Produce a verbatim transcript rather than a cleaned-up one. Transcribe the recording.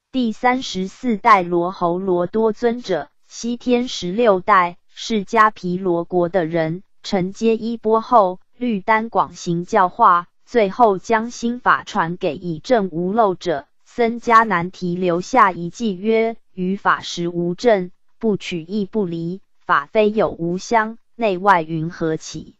第三十四代罗侯罗多尊者，西天十六代是迦毗罗国的人，承接衣钵后，律丹广行教化，最后将心法传给以证无漏者。僧迦难提留下一偈曰：于法实无证，不取亦不离，法非有无相，内外云何起？